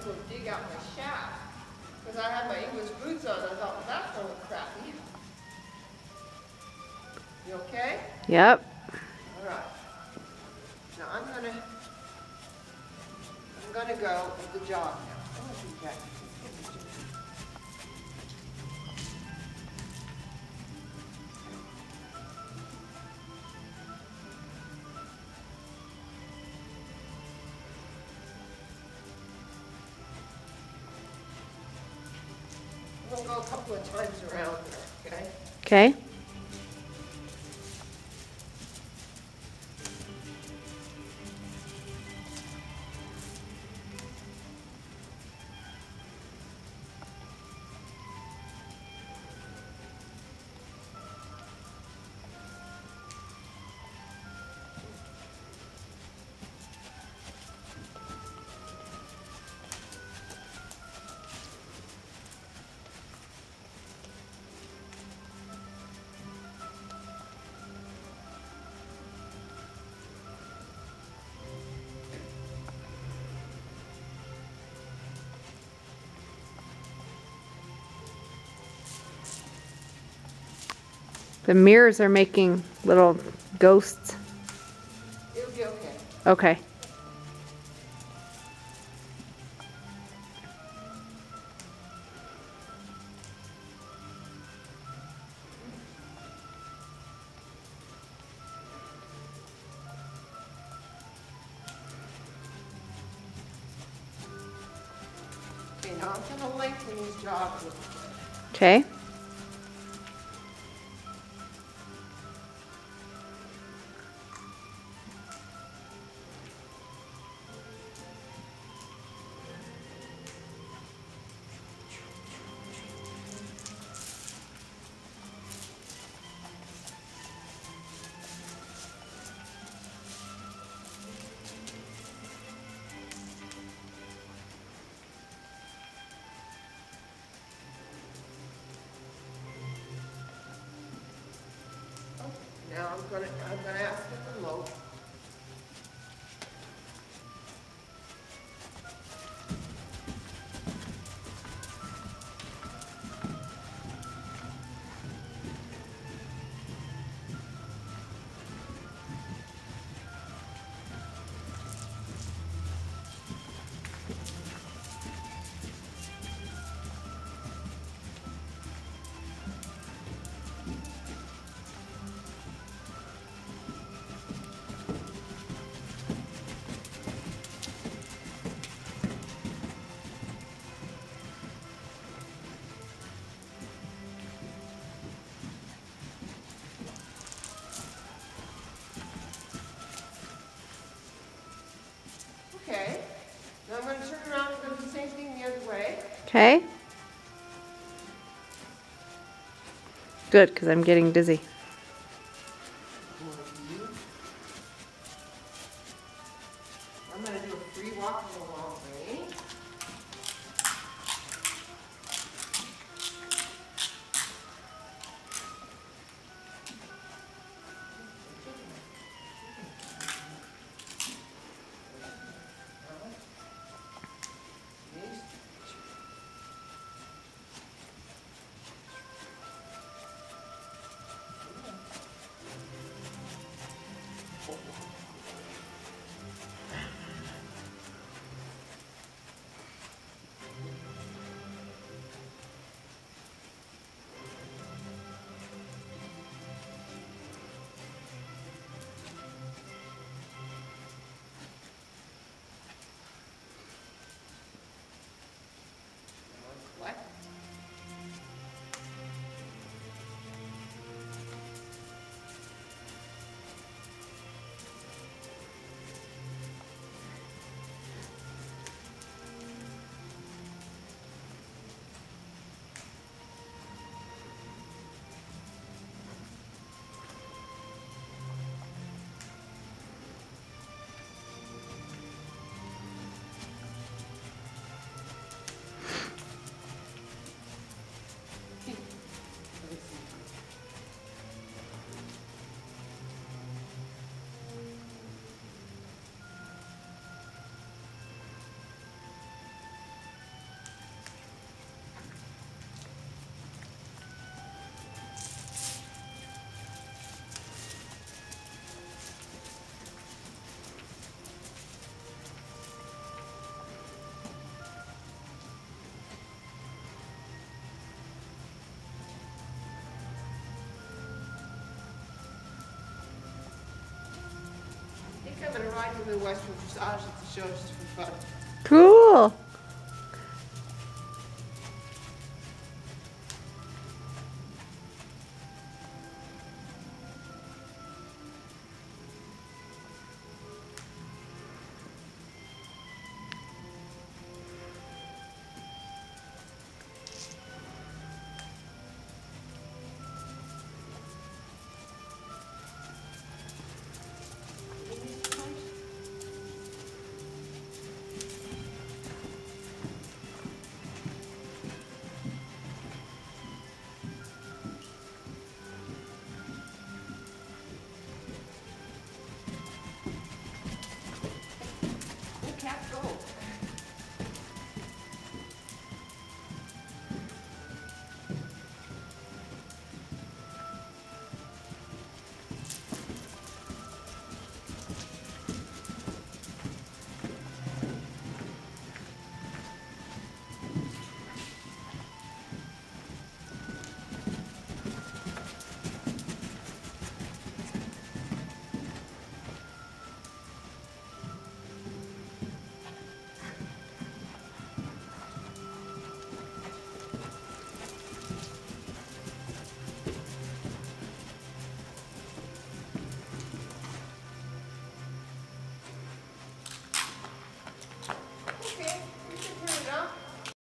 go dig out my shaft. Because I had my English boots on, I thought, well, that's gonna look crappy. You okay? Yep. All right. Now I'm gonna go with the jog now. Oh, okay. We'll go a couple of times around there, okay? Okay. The mirrors are making little ghosts. It'll be okay. Okay. Okay, now I'm gonna lengthen these jogs a little bit. Okay. Now I'm gonna ask it to load. Okay. Now I'm going to turn around and do the same thing the other way. Okay. Good, because I'm getting dizzy. I'm going to do a free walk in the long way. might do the Western dressage at the show just for fun. Cool.